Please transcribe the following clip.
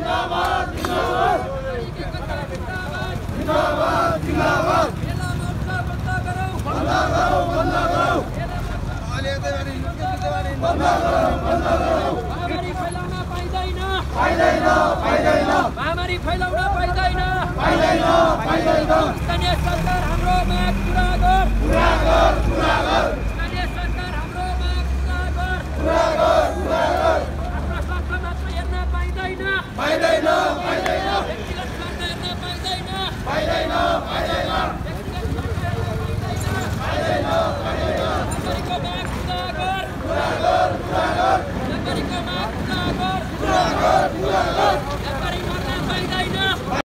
महामारी फैलाउन पाइँदैन स्थानीय सरकार हाम्रो माग पुरा गर